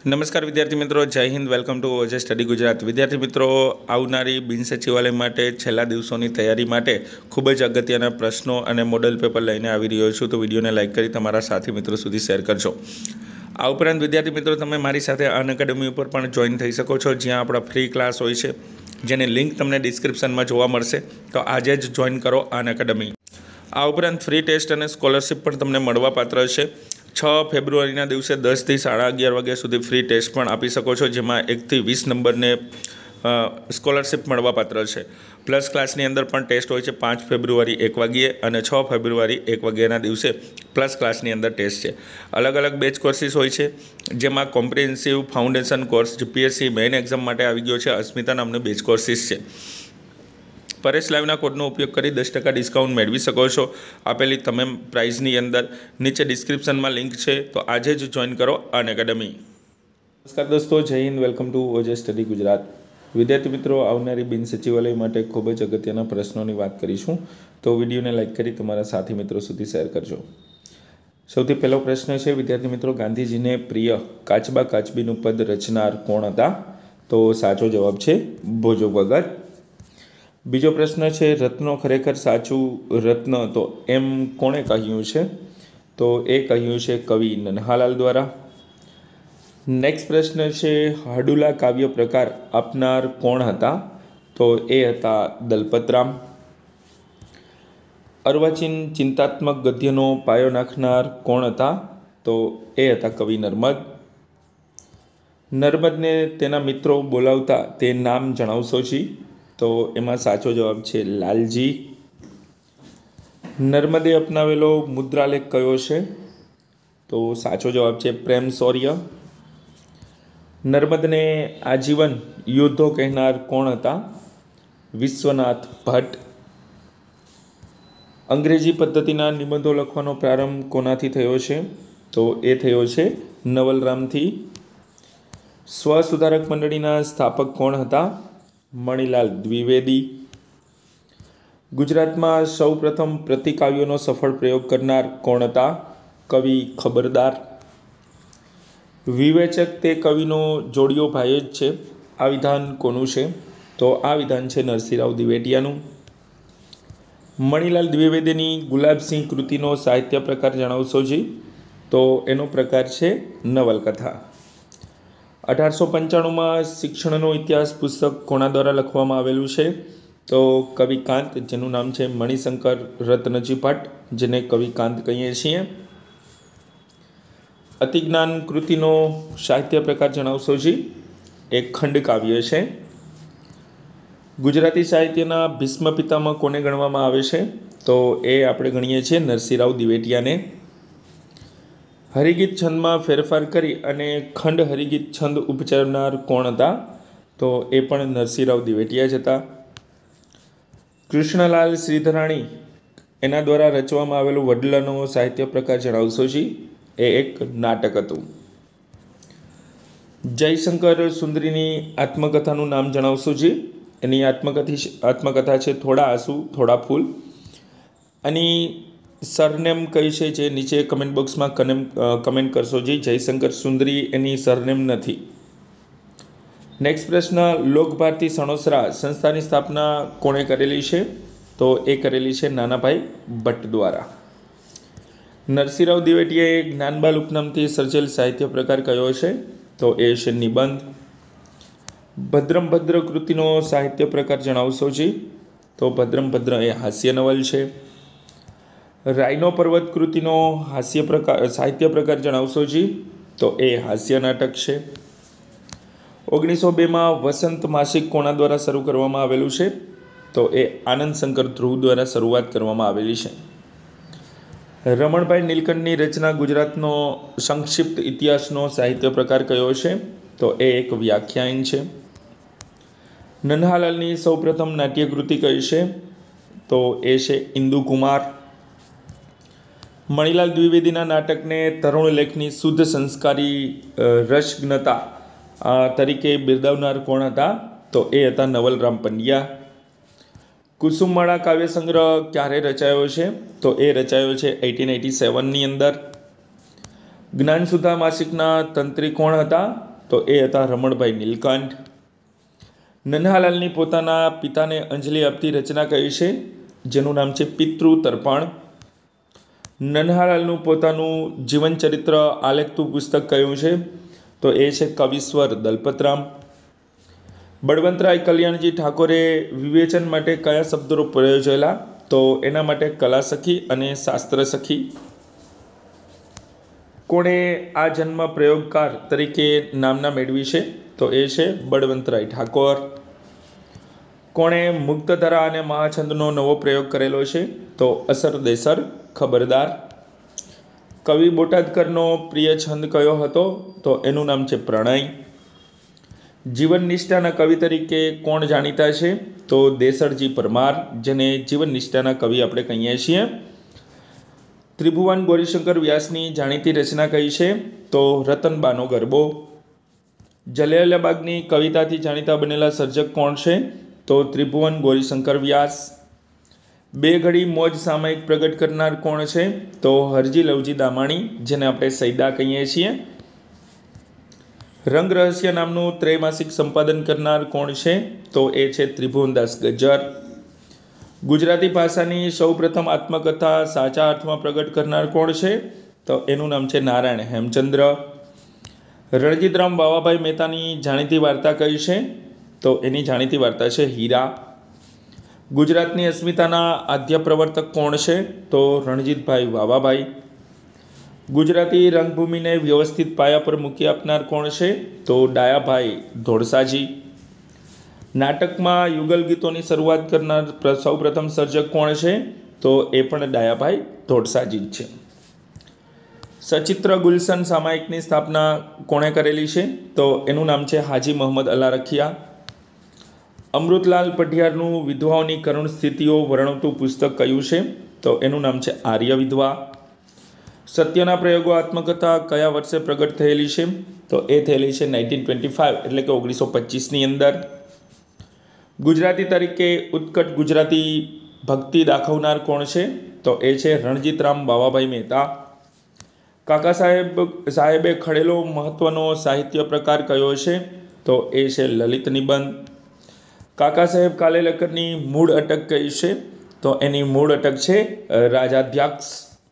નમસ્કાર વિદ્યાર્થી મિત્રો, જય હિન્દ. Welcome to OJ study Gujarat. વિદ્યાર્થી મિત્રો, આવનારી બિન સચિવાલય માટે છેલ્લા દિવસોની તૈયારી માટે ખૂબ જ અગત્યના પ્રશ્નો અને મોડલ પેપર લઈને આવી રહ્યો છું. તો વિડીયોને લાઇક કરી તમારા સાથી મિત્રો સુધી શેર કરજો. આ ઉપરાંત વિદ્યાર્થી મિત્રો, તમે મારી સાથે અનએકેડમી ઉપર પણ જોઈન થઈ શકો છો, જ્યાં આપણા ફ્રી ક્લાસ હોય છે, જેની લિંક તમને ડિસ્ક્રિપ્શનમાં જોવા મળશે. તો આજે જ જોઈન કરો અનએકેડમી. આ ઉપરાંત ફ્રી ટેસ્ટ અને સ્કોલરશિપ પણ તમને મળવાપાત્ર છે. 6 ફેબ્રુઆરીના દિવસે 10 થી 11:30 વાગ્યા સુધી ફ્રી ટેસ્ટ પણ આપી શકો છો, જેમાં 1 થી 20 નંબરને સ્કોલરશિપ મળવાપાત્ર છે. પ્લસ ક્લાસની અંદર પણ ટેસ્ટ હોય છે 5 ફેબ્રુઆરી 1 વાગ્યે અને 6 ફેબ્રુઆરી 1 વાગ્યાના દિવસે પ્લસ ક્લાસની અંદર ટેસ્ટ છે. અલગ અલગ બેચ કોર્સીસ હોય છે, જેમાં comprehensive foundation course GPSC main exam માટે આવી ગયો છે. અસ્મિતા નામનો બેચ કોર્સીસ છે. પરેશ લાઈવના કોડનો ઉપયોગ કરી 10% ડિસ્કાઉન્ટ મેળવી શકો છો. આપેલી તમામ પ્રાઇઝની અંદર નીચે ડિસ્ક્રિપ્શનમાં લિંક છે, તો આજે જ જોઈન કરો અનએકેડમી. નમસ્કાર દોસ્તો, જય હિન્દ. Welcome to OJ study Gujarat. વિદ્યાર્થી મિત્રો, આવનારી બિન સચિવાલય માટે ખૂબ જ અગત્યના પ્રશ્નોની વાત કરીશું, તો વિડીયોને લાઇક કરી તમારા સાથી મિત્રો સુધી શેર કરજો. સૌથી પહેલો પ્રશ્ન છે વિદ્યાર્થી મિત્રો, ગાંધીજીને પ્રિય કાચબા કાચબીનું પદ રચનાર કોણ હતા? તો સાચો જવાબ છે ભોજો ભગત. બીજો પ્રશ્ન છે, રત્નો ખરેખર સાચું રત્ન તો એમ કોણે કહ્યું છે? તો એ કહ્યું છે કવિ નન્હાલાલ દ્વારા. નેક્સ્ટ પ્રશ્ન છે, હાડુલા કાવ્ય પ્રકાર આપનાર કોણ હતા? તો એ હતા દલપતરામ. અર્વાચીન ચિંતાત્મક ગદ્યનો પાયો નાખનાર કોણ હતા? તો એ હતા કવિ નર્મદ. નર્મદને તેના મિત્રો બોલાવતા તે નામ જણાવશો જી? તો એમાં સાચો જવાબ છે લાલજી. નર્મદે અપનાવેલો મુદ્રાલેખ કયો છે? તો સાચો જવાબ છે પ્રેમ શૌર્ય. નર્મદને આજીવન યોદ્ધો કહેનાર કોણ હતા? વિશ્વનાથ ભટ્ટ. અંગ્રેજી પદ્ધતિના નિબંધો લખવાનો પ્રારંભ કોનાથી થયો છે? તો એ થયો છે નવલરામથી. સ્વસુધારક મંડળીના સ્થાપક કોણ હતા? મણિલાલ દ્વિવેદી. ગુજરાતમાં સૌ પ્રથમ પ્રતિકાવ્યોનો સફળ પ્રયોગ કરનાર કોણ હતા? કવિ ખબરદાર. વિવેચક તે કવિનો જોડિયો ભાઈ જ છે. આ વિધાન કોનું છે? તો આ વિધાન છે નરસિંહરાવ દિવેટિયાનું. મણિલાલ દ્વિવેદીની ગુલાબસિંહ કૃતિનો સાહિત્ય પ્રકાર જણાવશો જી? તો એનો પ્રકાર છે નવલકથા. 1895માં શિક્ષણનો ઇતિહાસ પુસ્તક કોના દ્વારા લખવામાં આવેલું છે? તો કવિ કાંત, જેનું નામ છે મણિશંકર રત્નજી ભટ્ટ, જેને કવિ કાંત કહીએ છીએ. અતિજ્ઞાન કૃતિનો સાહિત્ય પ્રકાર જણાવશો જી? એ ખંડ કાવ્ય છે. ગુજરાતી સાહિત્યના ભીષ્મ પિતામહ કોને ગણવામાં આવે છે? તો એ આપણે ગણીએ છીએ નરસિંહરાવ દિવેટિયાને. હરિગીત છંદમાં ફેરફાર કરી અને ખંડ હરિગીત છંદ ઉપચારનાર કોણ હતા? તો એ પણ નરસિંહરાવ દિવેટિયા જ હતા. કૃષ્ણલાલ શ્રીધરાણી એના દ્વારા રચવામાં આવેલું વડલાનો સાહિત્ય પ્રકાર જણાવશો જી? એ એક નાટક હતું. જયશંકર સુંદરીની આત્મકથાનું નામ જણાવશો જી? એની આત્મકથા છે થોડા આંસુ થોડા ફૂલ. આની સરનેમ કઈ છે જે નીચે કમેન્ટ બોક્સમાં કમેન્ટ કરશો જી. જયશંકર સુંદરી એની સરનેમ નથી. નેક્સ્ટ પ્રશ્ન, લોકભારતી સણોસરા સંસ્થાની સ્થાપના કોણે કરેલી છે? તો એ કરેલી છે નાનાભાઈ ભટ્ટ દ્વારા. નરસિંહરાવ દિવેટિયાએ જ્ઞાનબાલ ઉપનામથી સર્જેલ સાહિત્ય પ્રકાર કયો છે? તો એ છે નિબંધ. ભદ્રમ ભદ્ર કૃતિનો સાહિત્ય પ્રકાર જણાવશો જી? તો ભદ્રમ ભદ્ર એ હાસ્ય નવલ છે. રાયનો પર્વત કૃતિનો સાહિત્ય પ્રકાર જણાવશો જી? તો એ હાસ્ય નાટક છે. 1902માં વસંત માસિક કોના દ્વારા શરૂ કરવામાં આવેલું છે? તો એ આનંદ શંકર ધ્રુવ દ્વારા શરૂઆત કરવામાં આવેલી છે. રમણભાઈ નીલકંઠની રચના ગુજરાતનો સંક્ષિપ્ત ઇતિહાસનો સાહિત્ય પ્રકાર કયો છે? તો એ એક વ્યાખ્યાન છે. નન્હાલાલની સૌપ્રથમ નાટ્યકૃતિ કઈ છે? તો એ છે ઇન્દુકુમાર. મણિલાલ દ્વિવેદીના નાટકને તરુણ લેખની શુદ્ધ સંસ્કારી રસજ્ઞતા તરીકે બિરદાવનાર કોણ હતા? તો એ હતા નવલરામ પંડ્યા. કુસુમમાળા કાવ્ય સંગ્રહ ક્યારે રચાયો છે? તો એ રચાયો છે 1887ની અંદર. જ્ઞાનસુધા માસિકના તંત્રી કોણ હતા? તો એ હતા રમણભાઈ નીલકંઠ. નન્હાલાલની પોતાના પિતાને અંજલિ આપતી રચના કઈ છે? જેનું નામ છે પિતૃ તર્પણ. નન્હાલાલનું પોતાનું જીવન ચરિત્ર આલેખતું પુસ્તક કયું છે? તો એ છે કવિશ્વર દલપતરામ. બળવંતરાય કલ્યાણજી ઠાકોરે વિવેચન માટે કયા શબ્દો પ્રયોજેલા? તો એના માટે કલા સખી અને શાસ્ત્ર સખી. કોણે આ જન્મ પ્રયોગકાર તરીકે નામના મેળવી છે? તો એ છે બળવંતરાય ઠાકોર. કોણે મુક્તધારા અને મહાછંદનો નવો પ્રયોગ કરેલો છે? તો અસર દેસર ખબરદાર. કવિ બોટાદકરનો પ્રિય છંદ કયો હતો? તો એનું નામ છે પ્રણય. જીવન નિષ્ઠાના કવિ તરીકે કોણ જાણીતા છે? તો દેસરજી પરમાર, જેને જીવન નિષ્ઠાના કવિ આપણે કહીએ છીએ. ત્રિભુવન ગૌરીશંકર વ્યાસની જાણીતી રચના કઈ છે? તો રતનબાનો ગરબો. જલિયાવાલા બાગની કવિતાથી જાણીતા બનેલા સર્જક કોણ છે? તો ત્રિભુવન ગૌરીશંકર વ્યાસ. બે ઘડી મોજ સામાયિક પ્રગટ કરનાર કોણ છે? તો હરજી લવજી દામાણી, જેને આપણે સૈદા કહીએ છીએ. રંગ રહસ્ય નામનું ત્રૈમાસિક સંપાદન કરનાર કોણ છે? તો એ છે ત્રિભુવનદાસ ગજ્જર. ગુજરાતી ભાષાની સૌપ્રથમ આત્મકથા સાચા અર્થમાં પ્રગટ કરનાર કોણ છે? તો એનું નામ છે નારાયણ હેમચંદ્ર. રણજીતરામ બાવાભાઈ મહેતાની જાણીતી વાર્તા કઈ છે? તો એની જાણીતી વાર્તા છે હીરા. ગુજરાતની અસ્મિતાના આદ્ય પ્રવર્તક કોણ છે? તો રણજીતભાઈ વાવાભાઈ. ગુજરાતી રંગભૂમિને વ્યવસ્થિત પાયા પર મૂકી આપનાર કોણ છે? તો ડાયાભાઈ ધોળસાજી. નાટકમાં યુગલ ગીતોની શરૂઆત કરનાર સૌપ્રથમ સર્જક કોણ છે? તો એ પણ ડાયાભાઈ ધોળસાજી જ છે. સચિત્ર ગુલશન સામાયિકની સ્થાપના કોણે કરેલી છે? તો એનું નામ છે હાજી મોહમ્મદ અલા રખિયા. અમૃતલાલ પઢિયારનું વિધવાઓની કરુણ સ્થિતિઓ વર્ણવતું પુસ્તક કયું છે? તો એનું નામ છે આર્ય વિધવા. સત્યના પ્રયોગો આત્મકથા કયા વર્ષે પ્રગટ થયેલી છે? તો એ થયેલી છે 1925, એટલે કે 1925ની અંદર. ગુજરાતી તરીકે ઉત્કટ ગુજરાતી ભક્તિ દાખવનાર કોણ છે? તો એ છે રણજીતરામ બાવાભાઈ મહેતા. કાકા સાહેબે ખડેલો મહત્વનો સાહિત્ય પ્રકાર કયો છે? તો એ છે લલિત નિબંધ. કાકા સાહેબ કાલેલકરની મૂળ અટક કઈ છે? તો એની મૂળ અટક છે રાજાધ્યક્ષ.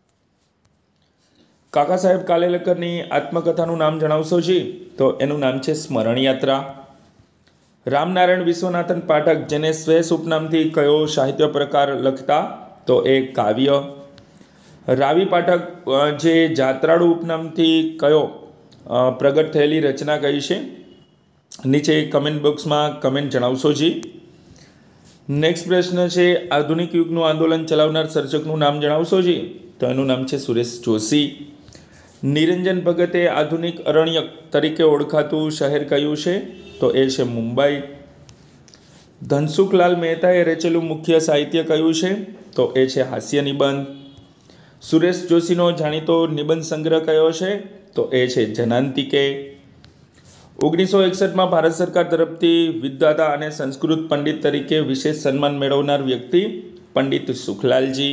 કાકા સાહેબ કાલેલકરની આત્મકથાનું નામ જણાવશો જી? તો એનું નામ છે સ્મરણ યાત્રા. રામનારાયણ વિશ્વનાથન પાઠક, જેને શ્વેસ ઉપનામથી કયો સાહિત્ય પ્રકાર લખતા? તો એ કાવ્ય. રાવી પાઠક, જે જાત્રાળુ ઉપનામથી કયો પ્રગટ થયેલી રચના કઈ છે? નીચે કમેન્ટ બોક્સમાં કમેન્ટ જણાવશો જી. નેક્સ્ટ પ્રશ્ન છે, આધુનિક યુગનું આંદોલન ચલાવનાર સર્જકનું નામ જણાવશો જી? તો એનું નામ છે સુરેશ જોશી. નિરંજન ભગતે આધુનિક અરણ્યક તરીકે ઓળખાતું શહેર કયું છે? તો એ છે મુંબઈ. ધનસુખલાલ મહેતાએ રચેલું મુખ્ય સાહિત્ય કયું છે? તો એ છે હાસ્ય નિબંધ. સુરેશ જોશીનો જાણીતો નિબંધ સંગ્રહ કયો છે? તો એ છે જનાંતિકે. 1961માં ભારત સરકાર તરફથી વિદ્યાતા અને સંસ્કૃત પંડિત તરીકે વિશેષ સન્માન મેળવનાર વ્યક્તિ પંડિત સુખલાલજી.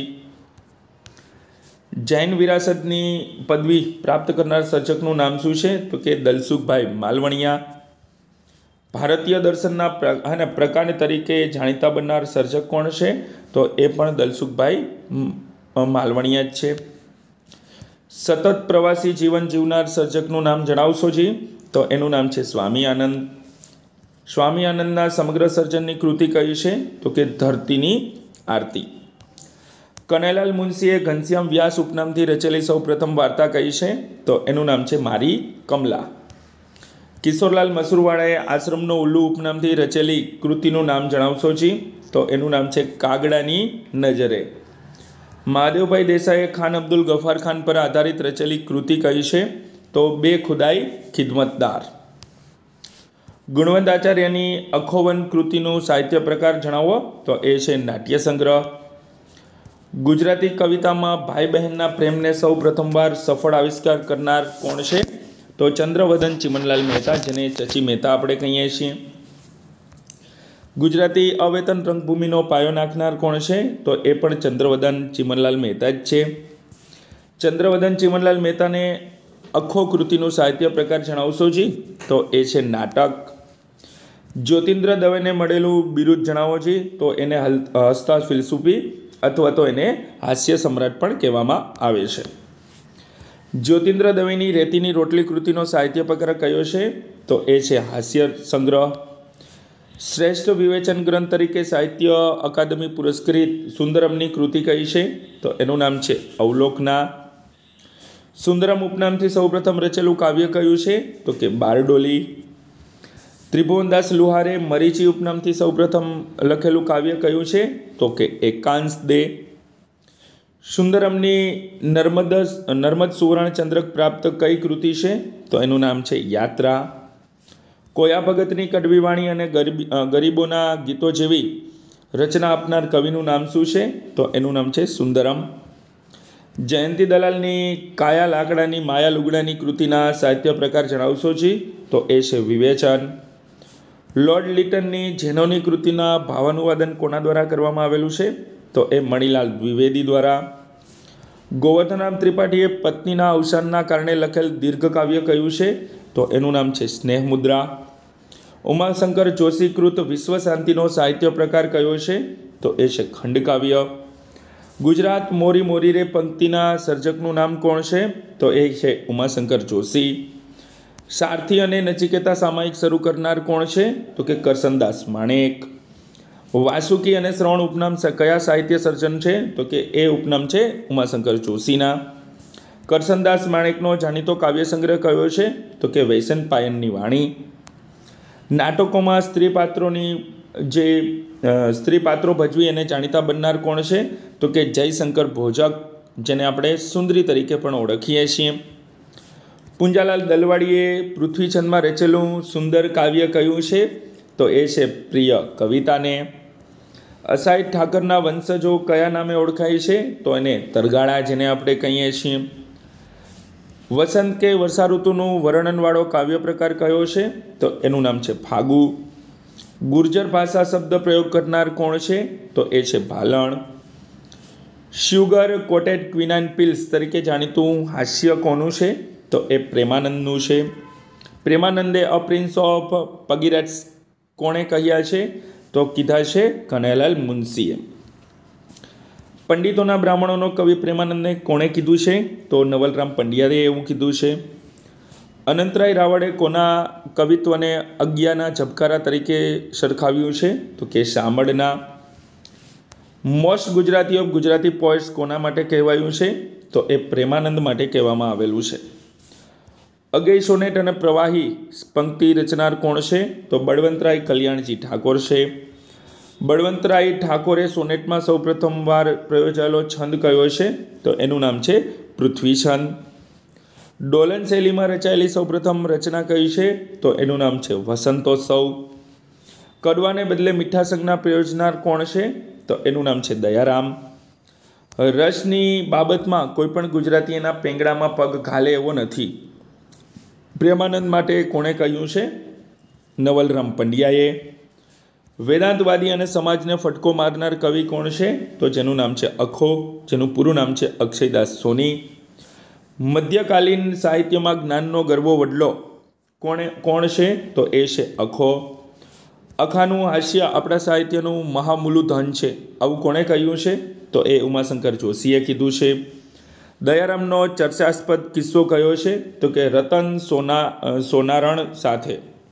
જૈન વિરાસતની પદવી પ્રાપ્ત કરનાર સર્જકનું નામ શું છે? તો કે દલસુખભાઈ માલવણિયા. ભારતીય દર્શનના પ્રકાર તરીકે જાણીતા બનનાર સર્જક કોણ છે? તો એ પણ દલસુખભાઈ માલવણિયા જ છે. સતત પ્રવાસી જીવન જીવનાર સર્જકનું નામ જણાવશો જી? તો એનું નામ છે સ્વામી આનંદ. સ્વામી આનંદના સમગ્ર સર્જનની કૃતિ કઈ છે? તો કે ધરતીની આરતી. કનૈયાલાલ મુનશીએ ઘનશ્યામ વ્યાસ ઉપનામથી રચેલી સૌપ્રથમ વાર્તા કઈ છે? તો એનું નામ છે મારી કમલા. કિશોરલાલ મસુરવાળાએ આશ્રમનો ઉલ્લુ ઉપનામથી રચેલી કૃતિનું નામ જણાવશો જી? તો એનું નામ છે કાગડાની નજરે. મહાદેવભાઈ દેસાઈએ ખાન અબ્દુલ ગફાર ખાન પર આધારિત રચેલી કૃતિ કઈ છે? તો બે ખુદાઈ ખિદમતદાર. ગુણવંત આચાર્યની અખોવન કૃતિનું સાહિત્ય પ્રકાર જણાવો? તો એ છે નાટ્ય સંગ્રહ. ગુજરાતી કવિતામાં ભાઈ બહેનના પ્રેમને સૌ પ્રથમવાર સફળ આવિષ્કાર કરનાર કોણ છે? તો ચંદ્રવદન ચિમનલાલ મહેતા, જેને ચચી મહેતા આપણે કહીએ છીએ. ગુજરાતી અવેતન રંગભૂમિનો પાયો નાખનાર કોણ છે? તો એ પણ ચંદ્રવદન ચિમનલાલ મહેતા જ છે. ચંદ્રવદન ચિમનલાલ મહેતાને અખો કૃતિનું સાહિત્ય પ્રકાર જણાવશો જી? તો એ છે નાટક. જ્યોતિન્દ્ર દવેને મળેલું બિરુદ જણાવો જી? તો એને હસ્તા ફિલસૂફી અથવા તો એને હાસ્ય સમ્રાટ પણ કહેવામાં આવે છે. જ્યોતિન્દ્ર દવેની રેતીની રોટલી કૃતિનો સાહિત્ય પ્રકાર કયો છે? તો એ છે હાસ્ય સંગ્રહ. શ્રેષ્ઠ વિવેચન ગ્રંથ તરીકે સાહિત્ય અકાદમી પુરસ્કૃત સુંદરમની કૃતિ કઈ છે? તો એનું નામ છે અવલોકના. સુંદરમ ઉપનામથી સૌપ્રથમ રચેલું કાવ્ય કયું છે? તો કે બારડોલી. ત્રિભુવનદાસ લુહારે મરીચી ઉપનામથી સૌપ્રથમ લખેલું કાવ્ય કયું છે? તો કે એકાંશ દે. સુંદરમની નર્મદ સુવર્ણ ચંદ્રક પ્રાપ્ત કઈ કૃતિ છે? તો એનું નામ છે યાત્રા. કોયા ભગતની કડવી વાણી અને ગરીબોના ગીતો જેવી રચના આપનાર કવિનું નામ શું છે? તો એનું નામ છે સુંદરમ. જયંતી દલાલની કાયા લાકડાની માયા લુગડાની કૃતિના સાહિત્ય પ્રકાર જણાવશો જી? તો એ છે વિવેચન. લોર્ડ લિટનની જેનોની કૃતિના ભાવાનુવાદન કોના દ્વારા કરવામાં આવેલું છે? તો એ મણિલાલ દ્વિવેદી દ્વારા. ગોવર્ધનરામ ત્રિપાઠીએ પત્નીના અવસાનના કારણે લખેલ દીર્ઘ કાવ્ય કયું છે? તો એનું નામ છે સ્નેહમુદ્રા. ઉમાશંકર જોશી કૃત વિશ્વ શાંતિનો સાહિત્ય પ્રકાર કયો છે? તો એ છે ખંડકાવ્ય. ગુજરાત મોરી મોરી રે પંક્તિના સર્જકનું નામ કોણ છે? તો એ છે ઉમાશંકર જોશી. સારથી અને નચિકેતા સામાયિક શરૂ કરનાર કોણ છે? તો કે કરસનદાસ માણેક. વાસુકી અને શ્રવણ ઉપનામ કયા સાહિત્ય સર્જન છે? તો કે એ ઉપનામ છે ઉમાશંકર જોશીના. કરસનદાસ માણેકનો જાણીતો કાવ્ય સંગ્રહ કયો છે? તો કે વૈશન પાયનની વાણી. નાટકોમાં સ્ત્રી પાત્રો ભજવી અને જાણીતા બનનાર કોણ છે? તો કે જયશંકર ભોજક, જેને આપણે સુંદરી તરીકે પણ ઓળખીએ છીએ. પુંજાલાલ દલવાડીએ પૃથ્વીચંદમાં રચેલું સુંદર કાવ્ય કયું છે? તો એ છે પ્રિય કવિતાને. અસાઈ ઠાકરના વંશજો કયા નામે ઓળખાય છે? તો એને તરગાળા, જેને આપણે કહીએ છીએ. વસંત કે વર્ષા ઋતુનું વર્ણનવાળો કાવ્ય પ્રકાર કયો છે? તો એનું નામ છે ફાગુ. ગુર્જર ભાષા શબ્દ પ્રયોગ કરનાર કોણ છે? તો એ છે Bhalan. Sugar coated quinine pills તરીકે જાણીતું હાસ્ય કોનું છે? તો એ પ્રેમાનંદનું છે. પ્રેમાનંદે અ પ્રિન્સ ઓફ પગીરેટ્સ કોણે કહ્યા છે? તો કીધા છે કનૈયાલાલ મુનશીએ. પંડિતોના બ્રાહ્મણોનો કવિ પ્રેમાનંદને કોણે કીધું છે? તો નવલરામ પંડ્યાએ એવું કીધું છે. અનંતરાય રાવળે કોના કવિત્વને અજ્ઞાના ઝબકારા તરીકે સરખાવ્યું છે? તો કે શામળના. Most Gujarati of Gujarati poets કોના માટે કહેવાયું છે? તો એ પ્રેમાનંદ માટે કહેવામાં આવેલું છે. અગેય સોનેટ અને પ્રવાહી પંક્તિ રચનાર કોણ છે? તો બળવંતરાય કલ્યાણજી ઠાકોર છે. બળવંતરાય ઠાકોરે સોનેટમાં સૌપ્રથમ વાર પ્રયોજાયેલો છંદ કયો છે? તો એનું નામ છે પૃથ્વી છંદ. ડોલન શૈલીમાં રચાયેલી સૌપ્રથમ રચના કઈ છે? તો એનું નામ છે વસંતોત્સવ. કડવાને બદલે મીઠા સંજ્ઞા પ્રયોજનાર કોણ છે? તો એનું નામ છે દયારામ. રસની બાબતમાં કોઈ પણ ગુજરાતી એના પેંગડામાં પગ ઘાલે એવો નથી. પ્રેમાનંદ માટે કોણે કહ્યું છે? નવલરામ પંડ્યાએ. વેદાંતવાદી અને સમાજને ફટકો મારનાર કવિ કોણ છે? તો જેનું નામ છે અખો, જેનું પૂરું નામ છે અક્ષયદાસ સોની. મધ્યકાલીન સાહિત્યમાં જ્ઞાનનો ગરબો વડલો કોણ છે? તો એ છે અખો. અખાનું હાસ્ય આપણા સાહિત્યનું મહામૂલું ધન છે, આવું કોણે કહ્યું છે? તો એ ઉમાશંકર જોશીએ કીધું છે. દયારામનો ચર્ચાસ્પદ કિસ્સો કયો છે? તો કે રતન સોનારણ સાથે.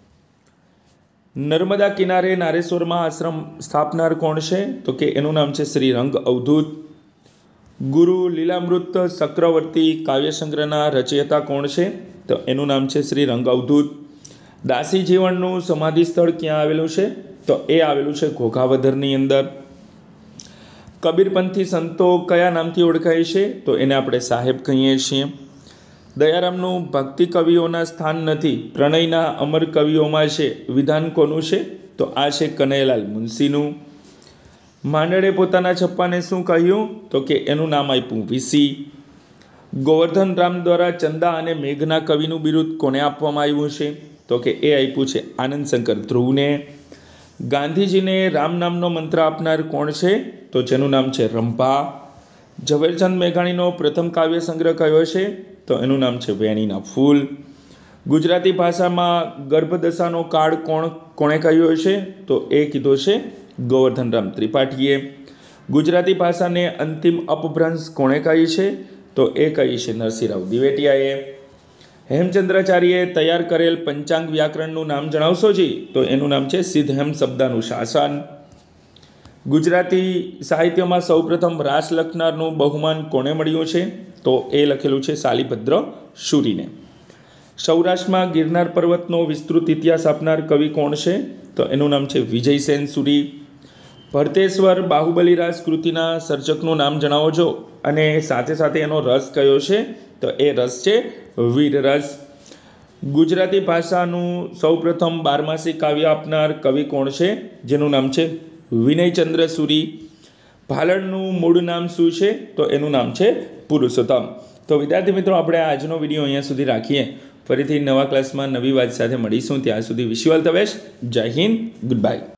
નર્મદા કિનારે નારેશ્વરમાં આશ્રમ સ્થાપનાર કોણ છે? તો કે એનું નામ છે શ્રી રંગ અવધૂત. ગુરુ લીલામૃત ચક્રવર્તી કાવ્ય સંગ્રહના રચયિતા કોણ છે? તો એનું નામ છે શ્રી રંગ અવધૂત. દાસી જીવનનું સમાધિ સ્થળ ક્યાં આવેલું છે? તો એ આવેલું છે ઘોઘાવધરની અંદર. કબીરપંથી સંતો કયા નામથી ઓળખાય છે? તો એને આપણે સાહેબ કહીએ છીએ. દયારામનું ભક્તિ કવિઓના સ્થાન નથી, પ્રણયના અમર કવિઓમાં છે, વિધાન કોનું છે? તો આ છે કનૈયાલાલ મુનશીનું. માંડળે પોતાના છપ્પાને શું કહ્યું? તો કે એનું નામ આપ્યું વીસી. ગોવર્ધન રામ દ્વારા ચંદા અને મેઘના કવિનું બિરુદ કોને આપવામાં આવ્યું છે? તો કે એ આપ્યું છે આનંદ શંકર ધ્રુવને. ગાંધીજીને રામ નામનો મંત્ર આપનાર કોણ છે? તો જેનું નામ છે રંભા. ઝવેરચંદ મેઘાણીનો પ્રથમ કાવ્ય સંગ્રહ કયો છે? તો એનું નામ છે વેણીના ફૂલ. ગુજરાતી ભાષામાં ગર્ભદશાનો કાળ કોણે કહ્યો છે? તો એ કીધો છે ગોવર્ધનરામ ત્રિપાઠીએ. ગુજરાતી ભાષાને અંતિમ અપભ્રંશ કોણે કહી છે? તો એ કહી છે નરસિંહરાવ દિવેટિયાએ. હેમચંદ્રાચાર્યએ તૈયાર કરેલ પંચાંગ વ્યાકરણનું નામ જણાવશો જી? તો એનું નામ છે સિદ્ધહેમ શબ્દાનું શાસન. ગુજરાતી સાહિત્યમાં સૌપ્રથમ રાસ લખનારનું બહુમાન કોને મળ્યું છે? તો એ લખેલું છે શાલિભદ્ર શુરીને. સૌરાષ્ટ્રમાં ગિરનાર પર્વતનો વિસ્તૃત ઇતિહાસ આપનાર કવિ કોણ છે? તો એનું નામ છે વિજયસેન સુરી. ભરતેશ્વર બાહુબલી રાસ કૃતિના સર્જકનું નામ જણાવો છો અને સાથે સાથે એનો રસ કયો છે? તો એ રસ છે વીરરસ. ગુજરાતી ભાષાનું સૌપ્રથમ 12માસી કાવ્ય આપનાર કવિ કોણ છે? જેનું નામ છે વિનયચંદ્ર સુરી. ભાલણનું મૂળ નામ શું છે? તો એનું નામ છે પુરુષોત્તમ. તો વિદ્યાર્થી મિત્રો, આપણે આજનો વિડીયો અહીંયા સુધી રાખીએ. ફરીથી નવા ક્લાસમાં નવી વાત સાથે મળીશું. ત્યાં સુધી wish you all the best. જય હિન્દ. Good bye.